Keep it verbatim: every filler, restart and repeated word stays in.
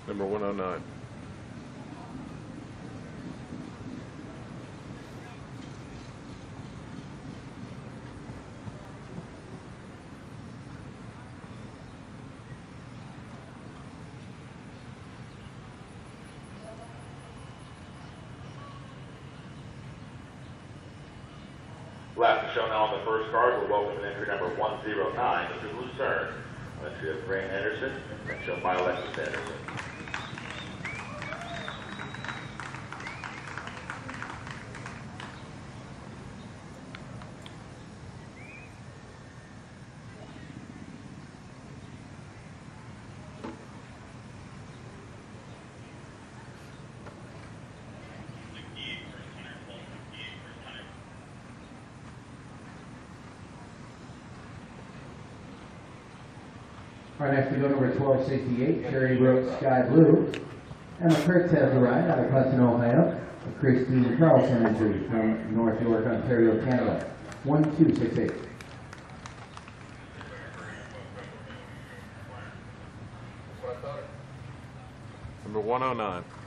Number one oh nine. Last to show now on the first card, we'll welcome in entry number one oh nine. This is Lucerne. Entry of Grant Anderson, and shown by Alexis Anderson. All right, next we go to number twelve sixty-eight, Cherry Brook Sky Blue. Emma Kurtz has the ride out of Clinton, Ohio. Christine Carlson entry from North York, Ontario, Canada. one two six eight. Number one oh nine.